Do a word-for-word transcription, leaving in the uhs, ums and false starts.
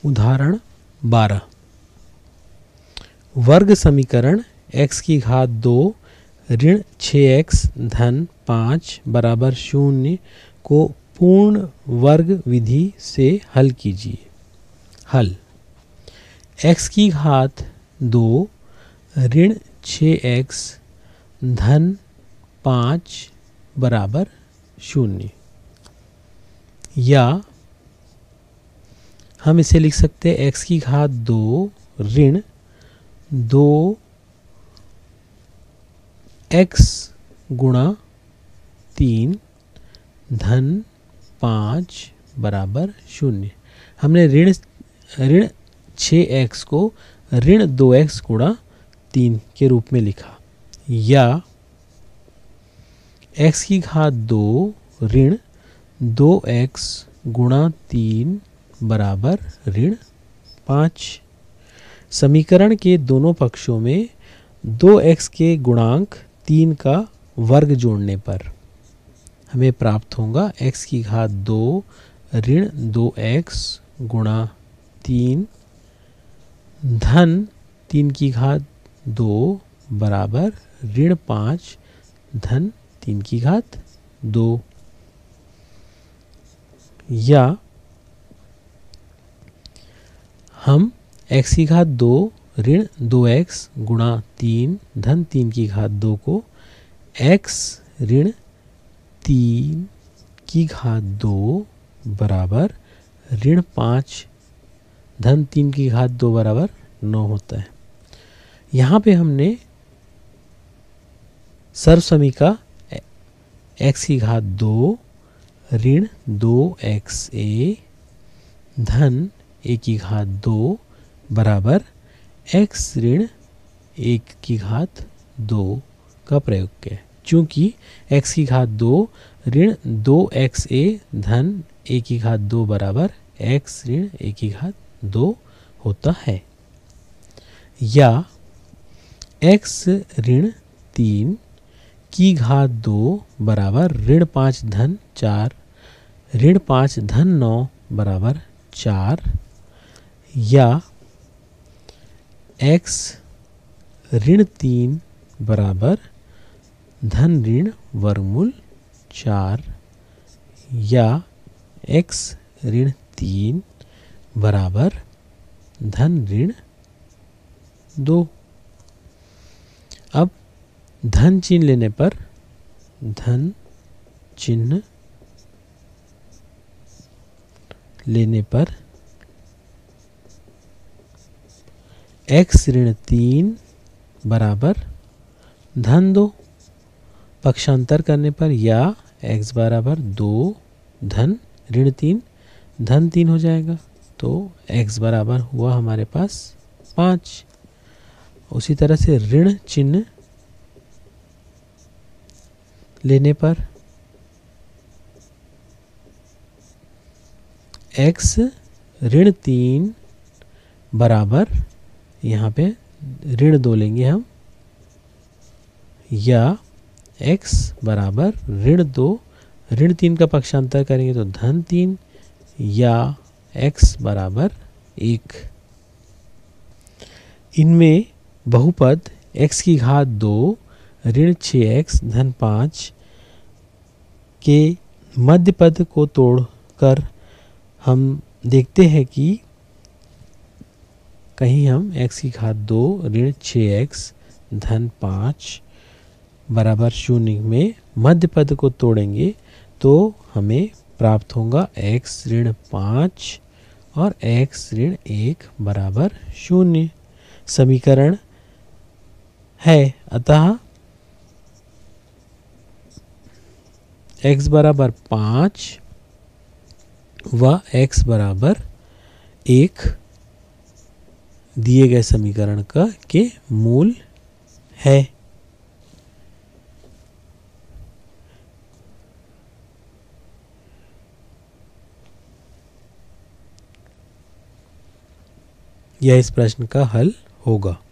उदाहरण बारह। वर्ग समीकरण x की घात दो ऋण छः एक्स धन पाँच बराबर शून्य को पूर्ण वर्ग विधि से हल कीजिए। हल। x की घात दो ऋण छः एक्स धन पाँच बराबर शून्य, या हम इसे लिख सकते हैं x की घात दो ऋण दो एक्स गुणा तीन धन पाँच बराबर शून्य। हमने ऋण ऋण छः एक्स को ऋण दो एक्स गुणा तीन के रूप में लिखा, या x की घात दो ऋण दो एक्स गुणा तीन बराबर ऋण पाँच। समीकरण के दोनों पक्षों में दो एक्स के गुणांक तीन का वर्ग जोड़ने पर हमें प्राप्त होगा x की घात दो ऋण दो एक्स गुणा तीन धन तीन की घात दो बराबर ऋण पाँच धन तीन की घात दो, या हम x की घात दो ऋण दो एक्स गुणा तीन धन तीन की घात दो को x ऋण तीन की घात दो बराबर ऋण पाँच धन तीन की घात दो बराबर नौ होता है। यहाँ पे हमने सर्वसमीका x की घात दो ऋण दो एक्स ए धन ए की घात दो बराबर x ऋण एक की घात दो का प्रयोग किया। चूँकि x की घात दो ऋण दो एक्स ए धन ए की घात दो बराबर x ऋण ए की घात दो होता है, या x ऋण तीन की घात दो बराबर ऋण पाँच धन चार ऋण पाँच धन नौ बराबर चार, या x ऋण तीन बराबर धन ऋण वर्गमूल चार, या x ऋण तीन बराबर धन ऋण दो। अब धन चिन्ह लेने पर धन चिन्ह लेने पर x ऋण तीन बराबर धन दो, पक्षांतर करने पर या x बराबर दो धन ऋण तीन धन तीन हो जाएगा, तो x बराबर हुआ हमारे पास पाँच। उसी तरह से ऋण चिन्ह लेने पर x ऋण तीन बराबर यहाँ पे ऋण दो लेंगे हम, या x बराबर ऋण दो ऋण तीन का पक्षांतर करेंगे तो धन तीन, या x बराबर एक। इनमें बहुपद x की घात दो ऋण छः एक्स धन पाँच के मध्य पद को तोड़कर हम देखते हैं कि कहीं हम x की घात दो ऋण छः एक्स धन पाँच बराबर शून्य में मध्य पद को तोड़ेंगे तो हमें प्राप्त होगा x ऋण पाँच और x ऋण एक बराबर शून्य। समीकरण है, अतः x बराबर पाँच व x बराबर एक दिए गए समीकरण का के मूल है। यह इस प्रश्न का हल होगा।